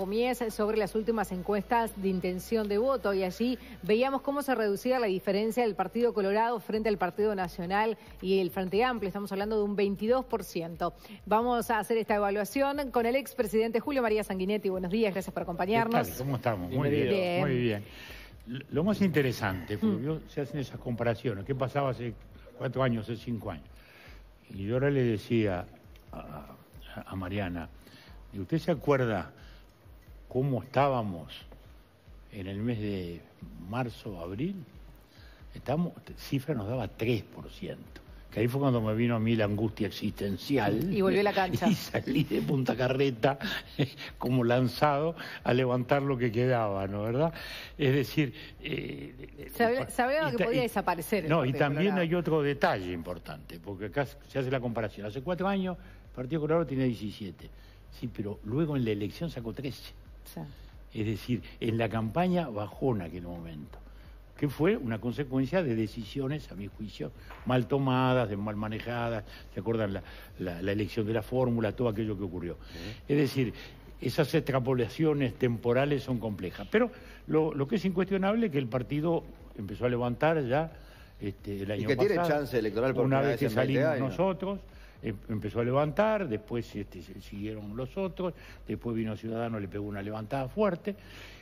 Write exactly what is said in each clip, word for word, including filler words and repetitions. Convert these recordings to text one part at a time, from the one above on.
Pomies sobre las últimas encuestas de intención de voto y allí veíamos cómo se reducía la diferencia del Partido Colorado frente al Partido Nacional y el Frente Amplio. Estamos hablando de un veintidós por ciento. Vamos a hacer esta evaluación con el expresidente Julio María Sanguinetti. Buenos días, gracias por acompañarnos. ¿Qué tal? ¿Cómo estamos? Muy bien, bien. Muy bien. Lo más interesante, porque mm. se hacen esas comparaciones. ¿Qué pasaba hace cuatro años, hace cinco años? Y yo ahora le decía a, a Mariana, ¿y usted se acuerda cómo estábamos en el mes de marzo, abril? Estamos, cifra nos daba tres por ciento. Que ahí fue cuando me vino a mí la angustia existencial. Y volvió a la cancha. Y salí de Punta Carreta como lanzado a levantar lo que quedaba, ¿no? ¿Verdad? Es decir... Eh, Sabía, sabía que podía y, desaparecer. No, y también Colorado. Hay otro detalle importante, porque acá se hace la comparación. Hace cuatro años el Partido Colorado tiene diecisiete. Sí, pero luego en la elección sacó trece. Sí. Es decir, en la campaña bajó en aquel momento, que fue una consecuencia de decisiones, a mi juicio, mal tomadas, de mal manejadas. ¿Se acuerdan la, la, la elección de la fórmula, todo aquello que ocurrió? Uh-huh. Es decir, esas extrapolaciones temporales son complejas. Pero lo, lo que es incuestionable es que el partido empezó a levantar ya este, el año pasado. Y que pasado, tiene chance electoral por una vez que salimos nosotros, empezó a levantar, después este, siguieron los otros, después vino Ciudadanos, le pegó una levantada fuerte.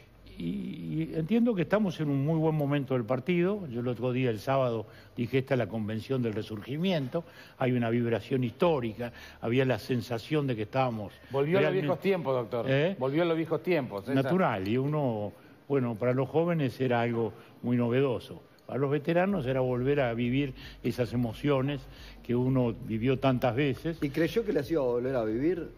Y entiendo que estamos en un muy buen momento del partido. Yo el otro día, el sábado, dije, esta es la convención del resurgimiento. Hay una vibración histórica, había la sensación de que estábamos... Volvió realmente... a los viejos tiempos, doctor. ¿Eh? Volvió a los viejos tiempos. Esa... Natural, y uno, bueno, para los jóvenes era algo muy novedoso. Para los veteranos era volver a vivir esas emociones que uno vivió tantas veces. ¿Y creyó que las iba a volver a vivir?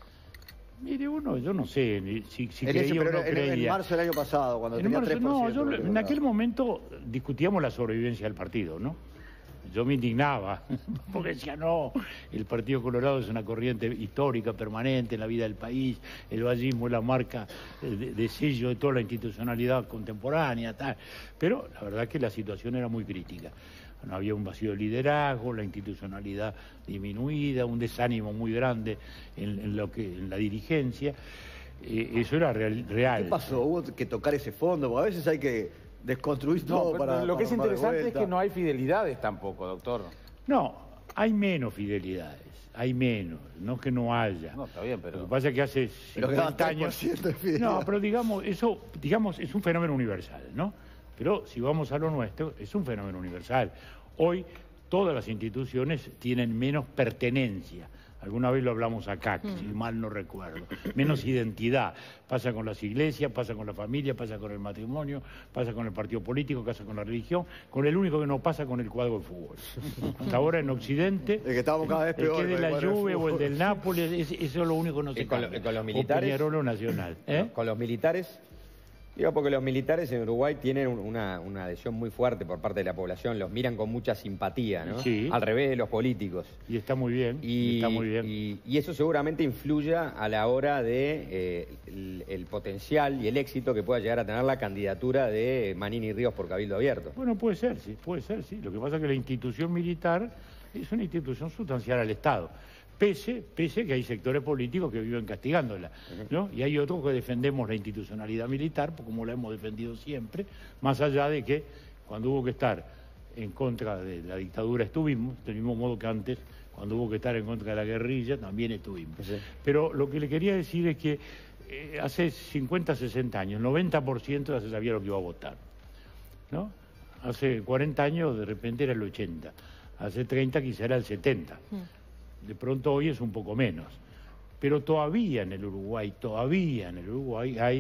Mire, uno, yo no sé si, si en creía ese, o no en, creía. En marzo del año pasado, cuando en tenía marzo, tres por ciento. No, yo, en aquel momento discutíamos la sobrevivencia del partido, ¿no? Yo me indignaba, porque decía, no, el Partido Colorado es una corriente histórica, permanente en la vida del país, el vallismo es la marca de, de sello de toda la institucionalidad contemporánea, tal. Pero la verdad es que la situación era muy crítica. No había un vacío de liderazgo, la institucionalidad disminuida, un desánimo muy grande en, en, lo que, en la dirigencia. Eh, eso era real, real. ¿Qué pasó? ¿Hubo que tocar ese fondo? Porque a veces hay que desconstruir no, todo para... Lo que para es interesante es que no hay fidelidades tampoco, doctor. No, hay menos fidelidades, hay menos, no que no haya. No, está bien, pero... Lo que pasa es que hace cincuenta años... No, pero digamos, eso digamos, es un fenómeno universal, ¿no? Pero si vamos a lo nuestro, es un fenómeno universal. Hoy todas las instituciones tienen menos pertenencia. Alguna vez lo hablamos acá, mm. si mal no recuerdo. Menos identidad. Pasa con las iglesias, pasa con la familia, pasa con el matrimonio, pasa con el partido político, pasa con la religión, con el único que no pasa con el cuadro de fútbol. Hasta ahora en Occidente, el que estamos cada vez peor, el que de la Juve o el del Nápoles, es, eso es lo único que no se cambia. Con, con los militares, o Peñarol o Nacional. ¿Eh? Con los militares... Digo, porque los militares en Uruguay tienen una, una adhesión muy fuerte por parte de la población, los miran con mucha simpatía, ¿no? Sí. Al revés de los políticos. Y está muy bien, y, está muy bien. Y, y eso seguramente influya a la hora de eh, el, el potencial y el éxito que pueda llegar a tener la candidatura de Manini Ríos por Cabildo Abierto. Bueno, puede ser, sí, puede ser, sí. Lo que pasa es que la institución militar es una institución sustancial al Estado. Pese, pese que hay sectores políticos que viven castigándola, ¿no? Y hay otros que defendemos la institucionalidad militar, como la hemos defendido siempre, más allá de que cuando hubo que estar en contra de la dictadura estuvimos, del mismo modo que antes, cuando hubo que estar en contra de la guerrilla, también estuvimos. Sí. Pero lo que le quería decir es que eh, hace cincuenta, sesenta años, noventa por ciento ya se sabía lo que iba a votar, ¿no? Hace cuarenta años de repente era el ochenta, hace treinta quizá era el setenta. Sí. De pronto hoy es un poco menos. Pero todavía en el Uruguay, todavía en el Uruguay hay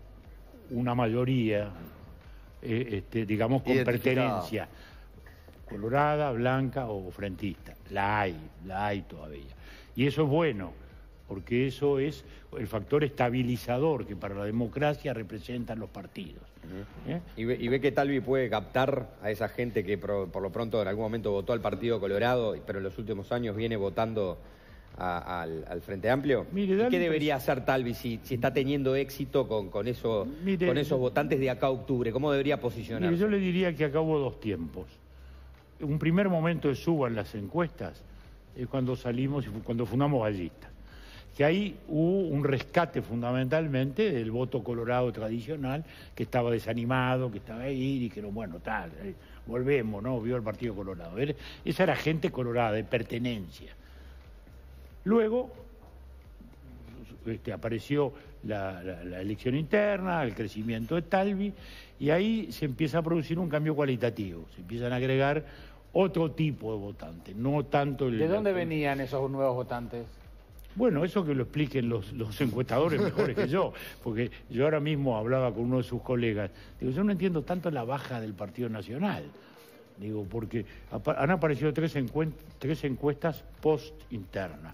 una mayoría, eh, este, digamos, con pertenencia colorada, blanca o frentista. La hay, la hay todavía. Y eso es bueno, porque eso es el factor estabilizador que para la democracia representan los partidos. Uh-huh. ¿Eh? ¿Y, ve, ¿Y ve que Talvi puede captar a esa gente que por, por lo pronto en algún momento votó al Partido Colorado, pero en los últimos años viene votando a, al, al Frente Amplio? Mire, ¿Y qué debería hacer Talvi si, si está teniendo éxito con, con, eso, Mire, con esos votantes de acá a octubre? ¿Cómo debería posicionarse? Mire, yo le diría que acá hubo dos tiempos. Un primer momento de suba en las encuestas es cuando salimos y cuando fundamos Ballistas. que ahí hubo un rescate fundamentalmente del voto colorado tradicional, que estaba desanimado, que estaba ahí, y dijeron, bueno, tal, eh, volvemos, ¿no? Vio el Partido Colorado. Esa era gente colorada, de pertenencia. Luego este, apareció la, la, la elección interna, el crecimiento de Talvi, y ahí se empieza a producir un cambio cualitativo, se empiezan a agregar otro tipo de votantes, no tanto el... ¿De dónde venían esos nuevos votantes? Bueno, eso que lo expliquen los, los encuestadores mejores que yo, porque yo ahora mismo hablaba con uno de sus colegas, digo, yo no entiendo tanto la baja del Partido Nacional, digo, porque han aparecido tres, tres encuestas post-interna,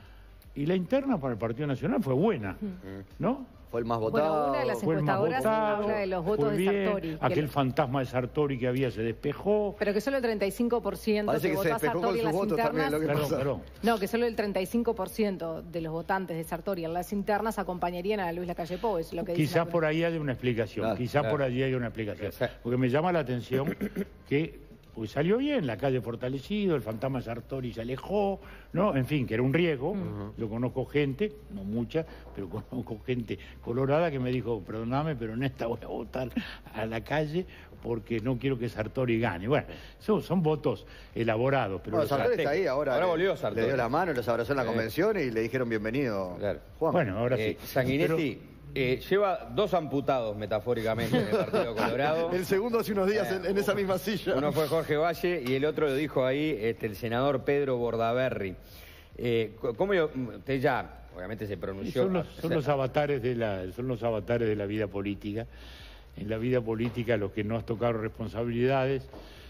y la interna para el Partido Nacional fue buena, ¿no? Fue el más votado. Bueno, una de las encuestadoras votado, habla de los votos de bien, Sartori. Aquel fantasma de Sartori que había se despejó. Pero que solo el treinta y cinco por ciento Parece que que votó a Sartori en las internas... Lo que perdón, perdón. No, que solo el treinta y cinco por ciento de los votantes de Sartori en las internas acompañarían a Luis Lacalle Pou, es lo que dice. Quizás por ahí haya una explicación, claro, quizás claro. por allí haya una explicación. Porque me llama la atención que pues salió bien, la calle fortalecido, el fantasma Sartori se alejó, ¿no? En fin, que era un riesgo. Uh-huh. Yo conozco gente, no mucha, pero conozco gente colorada que me dijo, perdóname, pero en esta voy a votar a la calle porque no quiero que Sartori gane. Bueno, son, son votos elaborados. Pero bueno, Sartori está ahí ahora. Ahora le, volvió Sartori. Le dio la mano, los abrazó en la eh. convención y le dijeron bienvenido. Claro. Juan. Bueno, ahora eh, sí. Sanguinetti... Pero... Eh, lleva dos amputados, metafóricamente, en el Partido Colorado. El segundo hace unos días eh, en, en esa misma silla. Uno fue Jorge Valle y el otro lo dijo ahí este, el senador Pedro Bordaberry. Eh, ¿Cómo yo, usted ya, obviamente se pronunció? Son los, son los avatares de la, son los avatares de la vida política. En la vida política, los que no has tocado responsabilidades,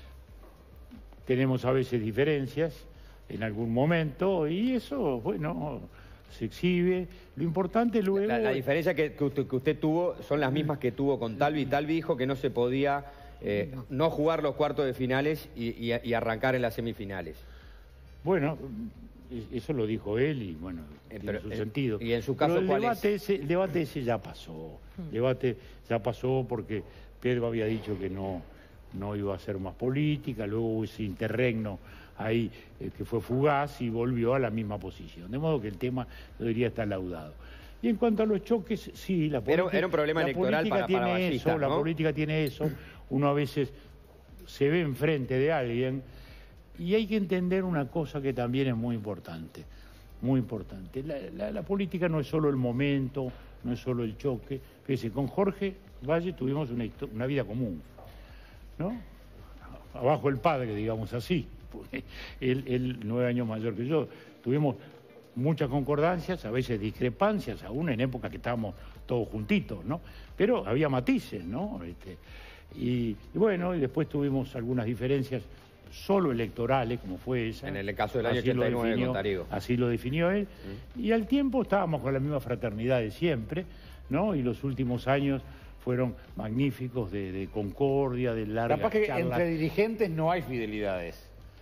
tenemos a veces diferencias en algún momento y eso, bueno, se exhibe. Lo importante luego... La, la diferencia que, que, usted, que usted tuvo son las mismas que tuvo con Talvi. Talvi dijo que no se podía eh, no jugar los cuartos de finales y, y, y arrancar en las semifinales. Bueno, eso lo dijo él y bueno, eh, tiene pero, su eh, sentido. ¿Y en su caso el cuál debate es? Ese, el debate ese ya pasó. El debate ya pasó porque Pedro había dicho que no, no iba a hacer más política, luego hubo ese interregno ahí eh, que fue fugaz y volvió a la misma posición. De modo que el tema debería estar laudado. Y en cuanto a los choques, sí, la política... Era, era un problema la electoral política para, tiene para Ballista, eso, ¿no? La política tiene eso, uno a veces se ve enfrente de alguien y hay que entender una cosa que también es muy importante, muy importante. La, la, la política no es solo el momento, no es solo el choque. Fíjese, con Jorge Valle tuvimos una, una vida común, ¿no? Abajo el padre, digamos así. Él, él nueve años mayor que yo, tuvimos muchas concordancias, a veces discrepancias, aún en épocas que estábamos todos juntitos, ¿no? Pero había matices, ¿no? Este, y, y bueno, y después tuvimos algunas diferencias solo electorales, como fue esa. En el caso del año así ochenta y nueve definió, con Tarigo. Así lo definió él. Mm. Y al tiempo estábamos con la misma fraternidad de siempre, ¿no? Y los últimos años fueron magníficos de, de concordia, de larga Capaz que charla. entre dirigentes no hay fidelidades.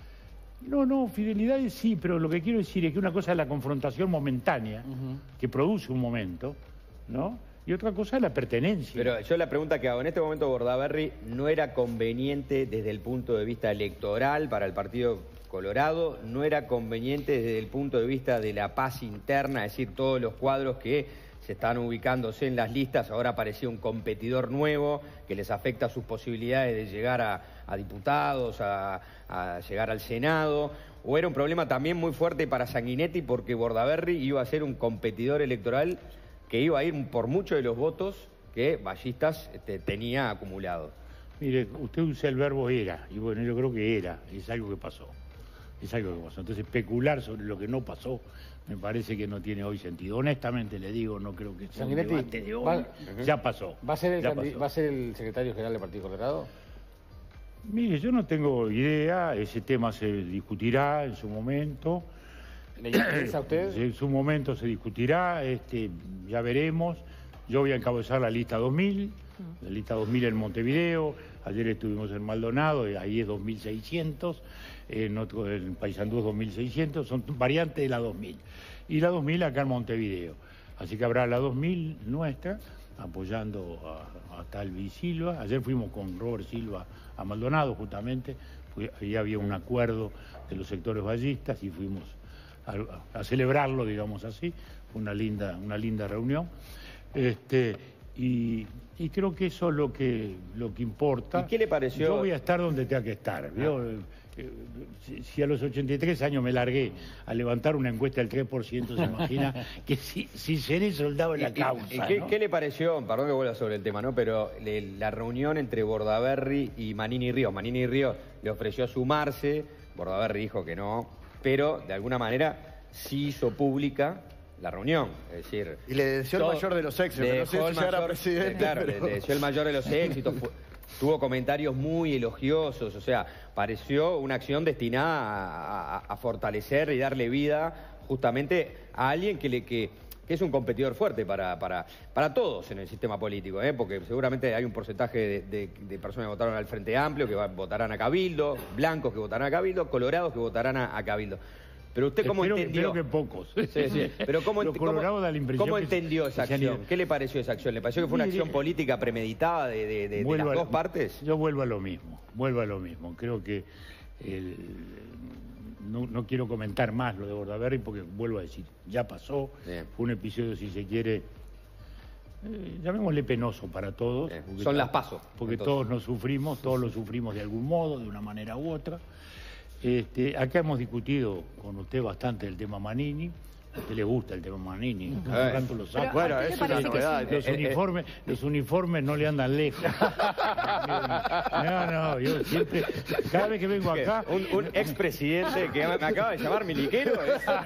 No, no, fidelidades sí, pero lo que quiero decir es que una cosa es la confrontación momentánea, uh-huh. que produce un momento, ¿no? Y otra cosa es la pertenencia. Pero yo la pregunta que hago, en este momento Bordaberry no era conveniente desde el punto de vista electoral para el Partido Colorado, no era conveniente desde el punto de vista de la paz interna, es decir, todos los cuadros que se están ubicándose en las listas, ahora apareció un competidor nuevo que les afecta sus posibilidades de llegar a, a diputados, a, a llegar al Senado, o era un problema también muy fuerte para Sanguinetti porque Bordaberry iba a ser un competidor electoral que iba a ir por muchos de los votos que Ballistas este, tenía acumulado. Mire, usted usa el verbo era, y bueno, yo creo que era, es algo que pasó, es algo que pasó. Entonces especular sobre lo que no pasó me parece que no tiene hoy sentido. Honestamente le digo, no creo que sea un debate de hoy. Va, ya pasó. ¿Va a ser el, ya pasó. ¿Va a ser el secretario general del Partido Colorado? Mire, yo no tengo idea, ese tema se discutirá en su momento. ¿Le interesa a usted? En su momento se discutirá, este, ya veremos. Yo voy a encabezar la lista dos mil, la lista dos mil en Montevideo. Ayer estuvimos en Maldonado, y ahí es dos mil seiscientos, en, otro, en Paysandú es dos mil seiscientos, son variantes de la dos mil. Y la dos mil acá en Montevideo. Así que habrá la dos mil nuestra, apoyando a, a Talvi Silva. Ayer fuimos con Robert Silva a Maldonado, justamente, porque ahí había un acuerdo de los sectores ballistas y fuimos a, a celebrarlo, digamos así, fue una linda, una linda reunión. Este, y, y creo que eso es lo que, lo que importa. ¿Y qué le pareció? Yo voy a estar donde tenga que estar. ¿Vio? Si, si a los ochenta y tres años me largué a levantar una encuesta del tres por ciento, se imagina que si, si seré soldado en la causa. ¿Y, y qué, ¿no? qué le pareció? Perdón que vuelva sobre el tema, ¿no? Pero le, la reunión entre Bordaberry y Manini Ríos. Manini Ríos le ofreció sumarse, Bordaberry dijo que no, pero de alguna manera sí hizo pública la reunión, es decir... Y le deseó el mayor de los éxitos, le no sé si era presidente, Claro, pero... le, le deseó el mayor de los éxitos, fue, tuvo comentarios muy elogiosos, o sea, pareció una acción destinada a, a, a fortalecer y darle vida justamente a alguien que, le, que, que es un competidor fuerte para, para, para todos en el sistema político, ¿eh? Porque seguramente hay un porcentaje de, de, de personas que votaron al Frente Amplio, que va, votarán a Cabildo, blancos que votarán a Cabildo, colorados que votarán a, a Cabildo. Pero usted cómo espero, entendió... Espero que pocos. Sí, sí. Pero cómo, Los colorados da la impresión ¿cómo que entendió esa acción? ¿Qué le pareció esa acción? ¿Le pareció que fue una Mire, acción política premeditada de, de, de, de las a, dos partes? Yo vuelvo a lo mismo, vuelvo a lo mismo. Creo que el, no, no quiero comentar más lo de Bordaberry porque vuelvo a decir, ya pasó, Bien. Fue un episodio, si se quiere, eh, llamémosle penoso para todos. Son las pasos. Porque entonces. Todos nos sufrimos, todos lo sufrimos de algún modo, de una manera u otra. Este, acá hemos discutido con usted bastante el tema Manini. A usted le gusta el tema Manini, cada tanto lo sabe. Bueno, es una novedad. Los uniformes, los uniformes no le andan lejos. No, no, yo siempre, cada vez que vengo acá... Un, un expresidente que me acaba de llamar miliquero.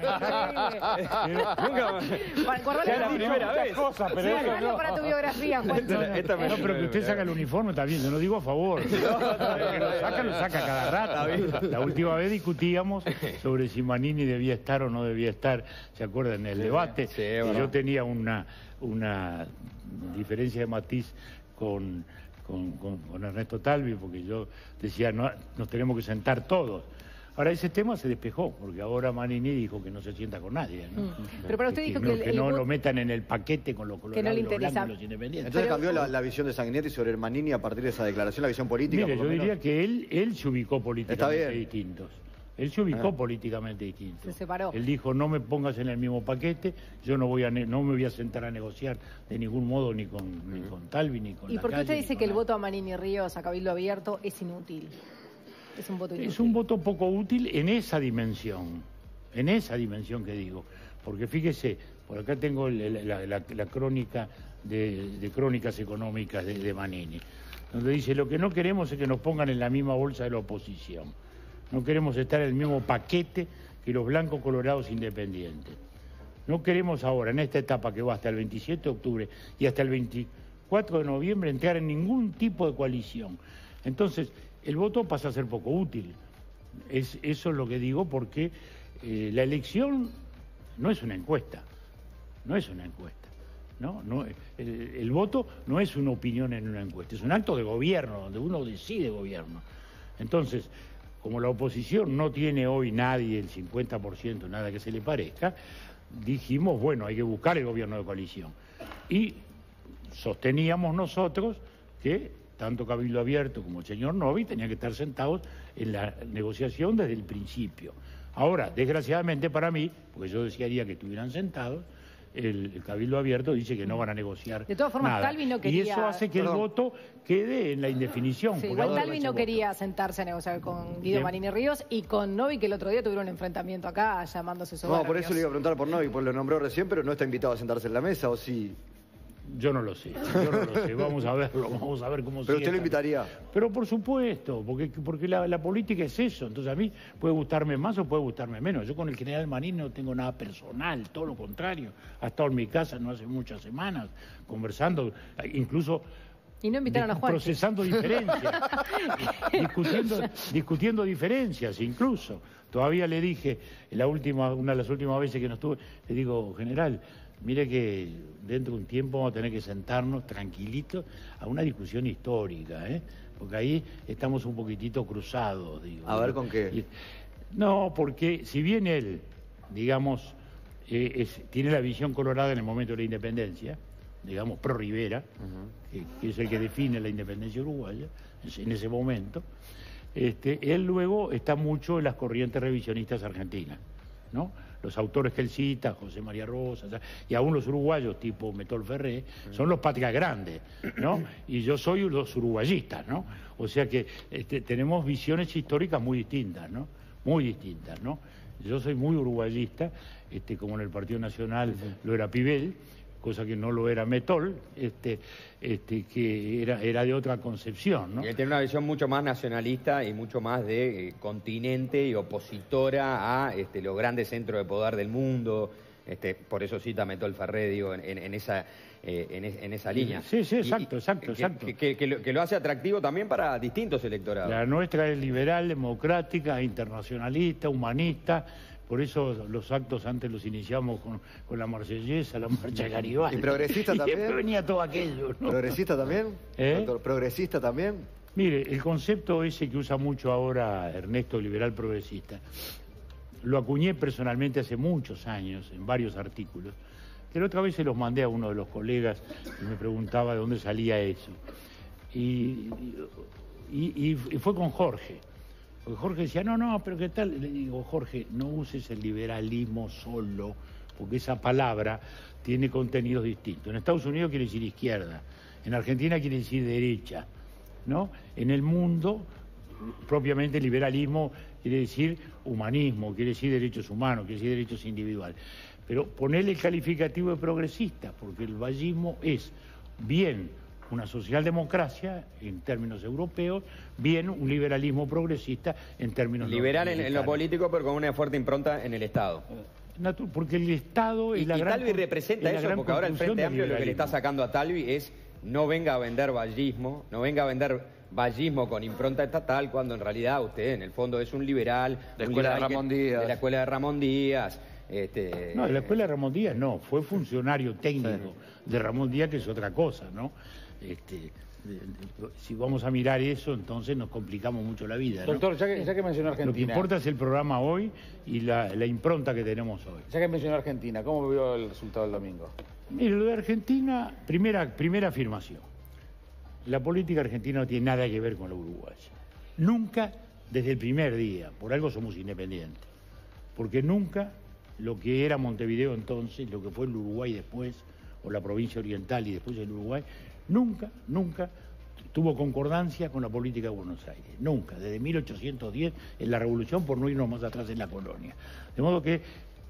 Nunca más. Es la primera vez. Cosa, pero sí, no. Para tu biografía, Juan. No, no, esta no, pero que usted saca el uniforme también, yo no digo a favor. Que lo saca, lo saca cada rato. La última vez discutíamos sobre si Manini debía estar o no debía estar. ¿Se acuerdan? En el sí, debate, sí, bueno. Yo tenía una, una diferencia de matiz con, con, con, con Ernesto Talvi, porque yo decía, no, nos tenemos que sentar todos. Ahora ese tema se despejó, porque ahora Manini dijo que no se sienta con nadie, ¿no? Mm. Pero para usted que, dijo que, que, no, el, que el no voto... lo metan en el paquete con los colorados, no los blancos y los independientes. Entonces Pero... cambió la, la visión de Sanguinetti sobre el Manini a partir de esa declaración, la visión política. Mire, por yo lo diría menos. que él, él se ubicó políticamente distintos. Él se ubicó ah. políticamente distinto. Se separó. Él dijo, no me pongas en el mismo paquete, yo no voy a no me voy a sentar a negociar de ningún modo ni con, uh-huh. ni con Talvi ni con ¿Y la por qué calle, usted dice que el nada. voto a Manini Ríos, a Cabildo Abierto, es inútil? Es un voto inútil. Es un voto poco útil en esa dimensión, en esa dimensión que digo. Porque fíjese, por acá tengo el, la, la, la crónica de, de crónicas económicas de, de Manini, donde dice, lo que no queremos es que nos pongan en la misma bolsa de la oposición. No queremos estar en el mismo paquete que los blancos colorados independientes. No queremos ahora, en esta etapa que va hasta el veintisiete de octubre y hasta el veinticuatro de noviembre, entrar en ningún tipo de coalición. Entonces, el voto pasa a ser poco útil. Es, eso es lo que digo porque eh, la elección no es una encuesta. No es una encuesta. ¿no? No, el, el voto no es una opinión en una encuesta, es un acto de gobierno, donde uno decide gobierno. Entonces, como la oposición no tiene hoy nadie el cincuenta por ciento, nada que se le parezca, dijimos, bueno, hay que buscar el gobierno de coalición. Y sosteníamos nosotros que tanto Cabildo Abierto como el señor Novi tenían que estar sentados en la negociación desde el principio. Ahora, desgraciadamente para mí, porque yo desearía que estuvieran sentados, El, el Cabildo Abierto dice que no van a negociar De todas formas, nada. Talvi no quería... Y eso hace que Perdón. el voto quede en la indefinición. Sí, igual Talvi no quería sentarse a negociar con Guido Bien. Manini Ríos y con Novi, que el otro día tuvieron un enfrentamiento acá, llamándose soberbios. No, por eso le iba a preguntar por Novi, pues lo nombró recién, pero no está invitado a sentarse en la mesa, ¿o sí? Yo no lo sé, yo no lo sé, vamos a verlo, vamos a ver cómo Pero sigue usted lo esta- invitaría. Pero por supuesto, porque, porque la, la política es eso, entonces a mí puede gustarme más o puede gustarme menos. Yo con el general Marín no tengo nada personal, todo lo contrario. Ha estado en mi casa no hace muchas semanas, conversando, incluso... Y no invitaron a Juan. Procesando diferencias, discutiendo, discutiendo diferencias incluso. Todavía le dije, en la última, una de las últimas veces que nos tuve, le digo, general, mire que dentro de un tiempo vamos a tener que sentarnos tranquilitos a una discusión histórica, ¿eh? Porque ahí estamos un poquitito cruzados, digo. A ver, ¿con qué? Y- no, porque si bien él, digamos, eh, es- tiene la visión colorada en el momento de la independencia, digamos, pro Rivera, que, que es el que define la independencia uruguaya, es- en ese momento, este, él luego está mucho en las corrientes revisionistas argentinas, ¿no? los autores que él cita, José María Rosa, y aún los uruguayos tipo Metol Ferré, son los patrias grandes, ¿no? Y yo soy los uruguayistas, ¿no? O sea que este, tenemos visiones históricas muy distintas, ¿no? Muy distintas, ¿no? Yo soy muy uruguayista, este, como en el Partido Nacional lo era Pibel, cosa que no lo era Metol, este, este, que era, era de otra concepción, ¿no? Y él tiene una visión mucho más nacionalista y mucho más de eh, continente y opositora a este, los grandes centros de poder del mundo. Este, por eso cita Metol Ferré, digo, en, en, esa, eh, en, en esa línea. Sí, sí, exacto, y, exacto, que, exacto. Que, que, que, lo, que lo hace atractivo también para distintos electorados. La nuestra es liberal, democrática, internacionalista, humanista. Por eso los actos antes los iniciamos con, con la marsellesa, la marcha de Garibaldi. ¿Y progresista y también? siempre venía todo aquello, ¿no? ¿Progresista también? ¿Eh? Doctor, ¿progresista también? Mire, el concepto ese que usa mucho ahora Ernesto, liberal progresista, lo acuñé personalmente hace muchos años en varios artículos, que la otra vez se los mandé a uno de los colegas y me preguntaba de dónde salía eso. Y, y, y fue con Jorge. Porque Jorge decía, no, no, pero ¿qué tal? Le digo, Jorge, no uses el liberalismo solo, porque esa palabra tiene contenidos distintos. En Estados Unidos quiere decir izquierda, en Argentina quiere decir derecha, ¿no? En el mundo, propiamente liberalismo quiere decir humanismo, quiere decir derechos humanos, quiere decir derechos individuales. Pero ponerle el calificativo de progresista, porque el vallismo es bien una socialdemocracia en términos europeos, bien un liberalismo progresista en términos liberal en, en lo político, pero con una fuerte impronta en el Estado. Porque el Estado y, es la y gran... Talvi representa eso, porque ahora el Frente Amplio lo que le está sacando a Talvi es no venga a vender vallismo, no venga a vender vallismo con impronta estatal, cuando en realidad usted en el fondo es un liberal... De la un escuela liberal de Ramón que, Díaz. De la escuela de Ramón Díaz. Este, no, de la escuela de Ramón Díaz no, fue funcionario técnico sí. de Ramón Díaz, que es otra cosa, ¿no? Este, si vamos a mirar eso, entonces nos complicamos mucho la vida, ¿no? Doctor, ya que, ya que mencionó Argentina... Lo que importa es el programa hoy y la, la impronta que tenemos hoy. Ya que mencionó Argentina, ¿cómo vio el resultado del domingo? Mire, lo de Argentina, primera, primera afirmación. La política argentina no tiene nada que ver con la uruguaya. Nunca, desde el primer día, por algo somos independientes. Porque nunca lo que era Montevideo entonces, lo que fue el Uruguay después, o la provincia oriental y después el Uruguay, nunca, nunca tuvo concordancia con la política de Buenos Aires. Nunca, desde mil ochocientos diez, en la revolución, por no irnos más atrás en la colonia. De modo que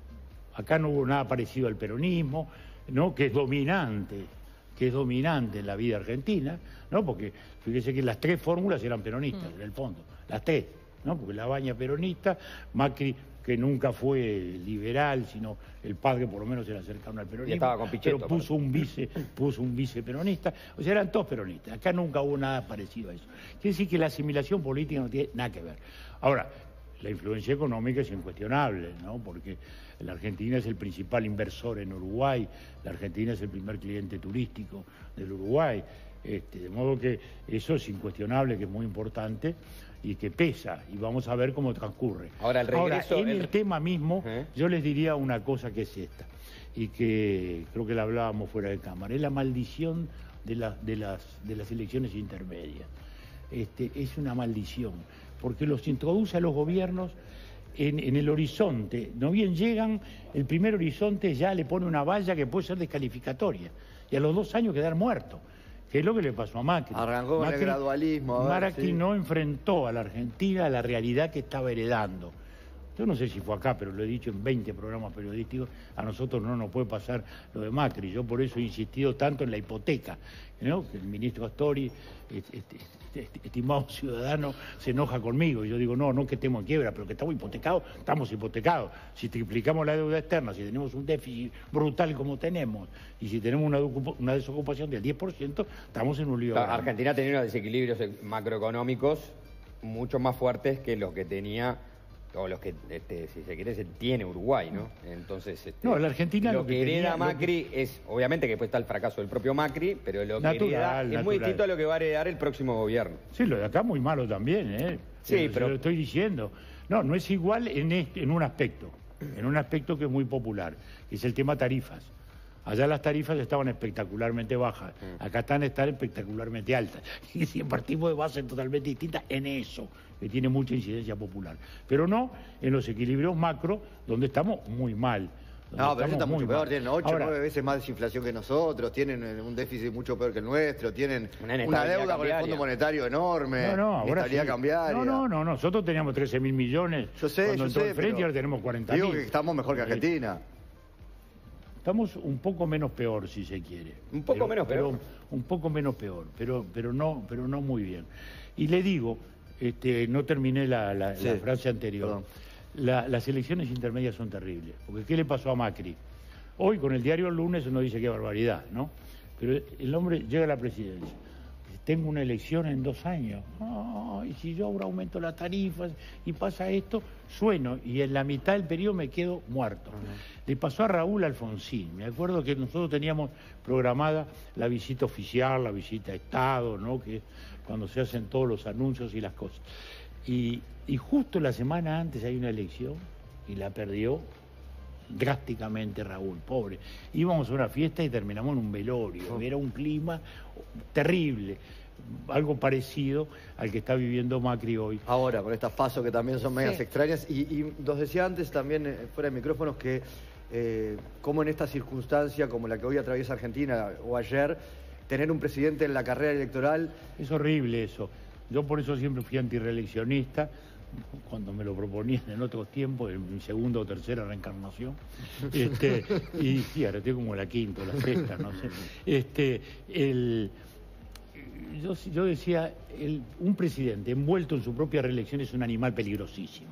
acá no hubo nada parecido al peronismo, ¿no? Que es dominante, que es dominante en la vida argentina, ¿no? Porque fíjese que las tres fórmulas eran peronistas, mm. en el fondo, las tres, ¿no? Porque la Baña peronista, Macri, que nunca fue liberal, sino el padre por lo menos era cercano al peronismo, y estaba con Pichetto, pero puso un vice, puso un vice peronista, o sea, eran todos peronistas. Acá nunca hubo nada parecido a eso. Quiere decir que la asimilación política no tiene nada que ver. Ahora, la influencia económica es incuestionable, ¿no? Porque la Argentina es el principal inversor en Uruguay, la Argentina es el primer cliente turístico del Uruguay, este, de modo que eso es incuestionable, que es muy importante y que pesa, y vamos a ver cómo transcurre. Ahora, el regreso... Ahora, en el, el... tema mismo, ¿Eh? yo les diría una cosa que es esta, y que creo que la hablábamos fuera de cámara, es la maldición de, la, de, las, de las elecciones intermedias. Este, es una maldición, porque los introduce a los gobiernos en, en el horizonte, no bien llegan, el primer horizonte ya le pone una valla que puede ser descalificatoria, y a los dos años quedar muerto. Que es lo que le pasó a Macri. Arrancó con el gradualismo. Macri sí. no enfrentó a la Argentina a la realidad que estaba heredando. Yo no sé si fue acá, pero lo he dicho en veinte programas periodísticos, a nosotros no nos puede pasar lo de Macri. Yo por eso he insistido tanto en la hipoteca, ¿no? Que el ministro Astori, este, este, este, estimado ciudadano, se enoja conmigo. Y yo digo, no, no que estemos en quiebra, pero que estamos hipotecados, estamos hipotecados. Si triplicamos la deuda externa, si tenemos un déficit brutal como tenemos, y si tenemos una, una desocupación del diez por ciento, estamos en un lío. Claro, Argentina tenía unos desequilibrios macroeconómicos mucho más fuertes que los que tenía... o los que, este, si se quiere, se tiene Uruguay, ¿no? Entonces, este, no, la Argentina lo, lo que, que hereda tenía, Macri que... es, obviamente que después está el fracaso del propio Macri, pero lo que natural, hereda natural. es muy distinto a lo que va a heredar el próximo gobierno. Sí, lo de acá muy malo también, ¿eh? Sí, pero... pero... lo estoy diciendo. No, no es igual en, este, en un aspecto, en un aspecto que es muy popular, que es el tema tarifas. Allá las tarifas estaban espectacularmente bajas, acá están, están espectacularmente altas. Y si partimos de bases totalmente distintas en eso, que tiene mucha incidencia popular. Pero no en los equilibrios macro, donde estamos muy mal. No, pero eso está mucho peor, tienen ocho, nueve veces más desinflación que nosotros, tienen un déficit mucho peor que el nuestro, tienen una, una deuda con el Fondo Monetario enorme, no, no, ahora estabilidad sí. cambiaria. No, no, no, nosotros teníamos trece mil millones yo sé, cuando yo entró sé, el frente y ahora tenemos cuarenta mil. Digo que estamos mejor que Argentina. Estamos un poco menos peor, si se quiere. Un poco pero, menos peor. Pero, un poco menos peor, pero, pero, no, pero no muy bien. Y le digo, este, no terminé la, la, sí, la frase anterior. La, las elecciones intermedias son terribles. Porque ¿qué le pasó a Macri? Hoy con el diario El Lunes uno dice qué barbaridad, ¿no? Pero el hombre llega a la presidencia. Tengo una elección en dos años. Oh, y si yo ahora aumento las tarifas y pasa esto, sueno y en la mitad del periodo me quedo muerto. Uh-huh. Le pasó a Raúl Alfonsín. Me acuerdo que nosotros teníamos programada la visita oficial, la visita a Estado, ¿no? Que es cuando se hacen todos los anuncios y las cosas. Y, y justo la semana antes hay una elección y la perdió drásticamente Raúl, pobre. Íbamos a una fiesta y terminamos en un velorio. Oh. Era un clima terrible, algo parecido al que está viviendo Macri hoy. Ahora, con estas pasos que también son medias sí. extrañas. Y, y nos decía antes también, eh, fuera de micrófonos, que eh, como en esta circunstancia, como la que hoy atraviesa Argentina o ayer, tener un presidente en la carrera electoral... Es horrible eso. Yo por eso siempre fui antirreeleccionista, cuando me lo proponían en otros tiempos, en mi segunda o tercera reencarnación, este, y sí, ahora estoy como la quinta o la sexta, no sé. Este, el, yo, yo decía, el, un presidente envuelto en su propia reelección es un animal peligrosísimo.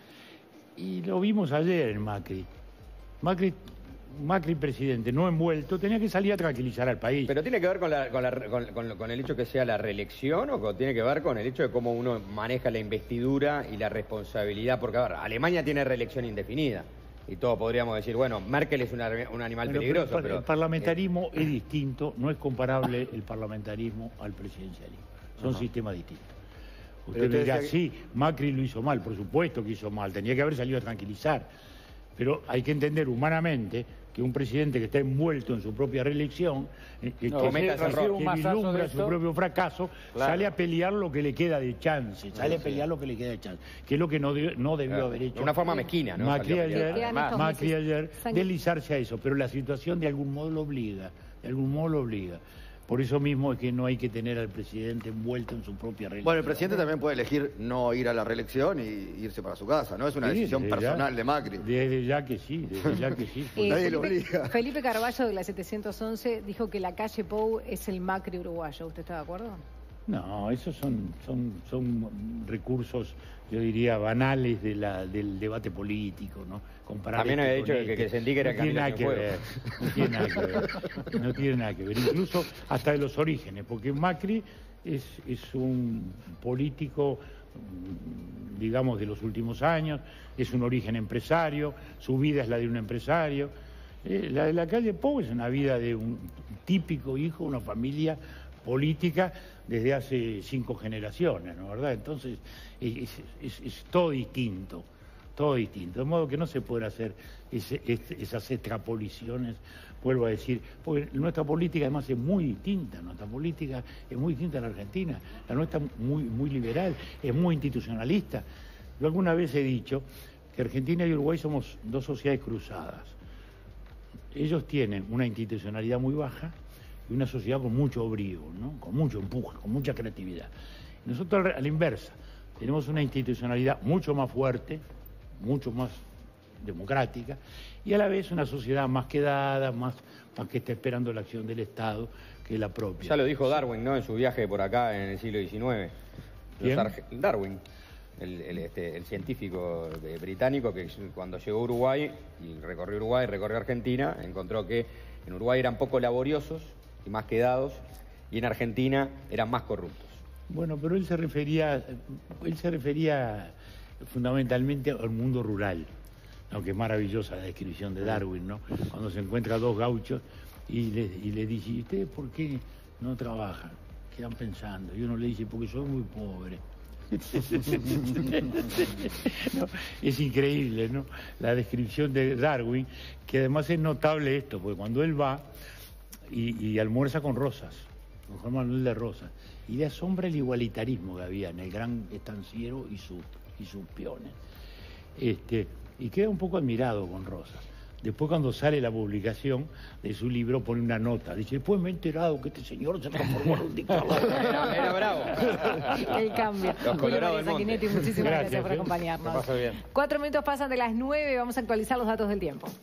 Y lo vimos ayer en Macri. Macri Macri presidente no envuelto, tenía que salir a tranquilizar al país. ¿Pero tiene que ver con, la, con, la, con, con, con el hecho que sea la reelección o tiene que ver con el hecho de cómo uno maneja la investidura y la responsabilidad? Porque, a ver, Alemania tiene reelección indefinida y todos podríamos decir, bueno, Merkel es una, un animal bueno, peligroso. Pero, pero el parlamentarismo eh... es distinto, no es comparable el parlamentarismo al presidencialismo. Son uh-huh. sistemas distintos. Usted me dirá, que... sí, Macri lo hizo mal, por supuesto que hizo mal, tenía que haber salido a tranquilizar. Pero hay que entender humanamente que un presidente que está envuelto en su propia reelección, eh, que, no, que, que vislumbra su propio fracaso, claro. sale a pelear lo que le queda de chance, sale sí. a pelear lo que le queda de chance, que es lo que no, de, no debió claro. haber hecho. De una forma mezquina, ¿no? Macri ayer, Macri ayer deslizarse a eso, pero la situación de algún modo lo obliga, de algún modo lo obliga. Por eso mismo es que no hay que tener al presidente envuelto en su propia reelección. Bueno, el presidente también puede elegir no ir a la reelección y irse para su casa, ¿no? Es una sí, decisión personal ya, de Macri. Desde ya que sí, desde ya que sí. eh, Nadie lo obliga. Felipe Carballo de la setecientos once dijo que la calle Pou es el Macri uruguayo. ¿Usted está de acuerdo? No, esos son, son, son recursos, yo diría, banales de la, del debate político, ¿no? Comparar También había dicho este, que, que sentí que era no tiene nada que ver, no tiene nada que ver, no tiene nada que ver, incluso hasta de los orígenes, porque Macri es, es un político, digamos, de los últimos años, es un origen empresario, su vida es la de un empresario. Eh, la de la calle Pou es una vida de un típico hijo, una familia política desde hace cinco generaciones, ¿no? ¿Verdad? Entonces es, es, es todo distinto, todo distinto, de modo que no se pueden hacer ese, ese, esas extrapoliciones, vuelvo a decir, porque nuestra política además es muy distinta, nuestra política es muy distinta a la Argentina, la nuestra es muy, muy liberal, es muy institucionalista. Yo alguna vez he dicho que Argentina y Uruguay somos dos sociedades cruzadas. Ellos tienen una institucionalidad muy baja y una sociedad con mucho brío, ¿no? Con mucho empuje, con mucha creatividad. Nosotros a la inversa, tenemos una institucionalidad mucho más fuerte, mucho más democrática, y a la vez una sociedad más quedada, más, más que está esperando la acción del Estado que la propia. Ya lo dijo Darwin, ¿no? En su viaje por acá en el siglo diecinueve. Darwin, el, el, este, el científico de, británico que cuando llegó a Uruguay y recorrió Uruguay, recorrió Argentina, encontró que en Uruguay eran poco laboriosos y más quedados, y en Argentina eran más corruptos. Bueno, pero él se refería, él se refería fundamentalmente al mundo rural, aunque es maravillosa la descripción de Darwin, ¿no? Cuando se encuentra dos gauchos y le, y le dice, ¿y ustedes por qué no trabajan? Quedan pensando. Y uno le dice, porque soy muy pobre. No, es increíble, ¿no? La descripción de Darwin, que además es notable esto, porque cuando él va y, y almuerza con Rosas, con Juan Manuel de Rosas, y le asombra el igualitarismo que había en el gran estanciero y, su, y sus peones. Este, y queda un poco admirado con Rosas. Después, cuando sale la publicación de su libro, pone una nota. Dice, después me he enterado que este señor se transformó en un dictador. Era, era bravo. El cambio. Los Colorados del Monte. Muchísimas gracias, gracias por ¿eh? acompañarnos. Que pase bien. Cuatro minutos pasan de las nueve, vamos a actualizar los datos del tiempo.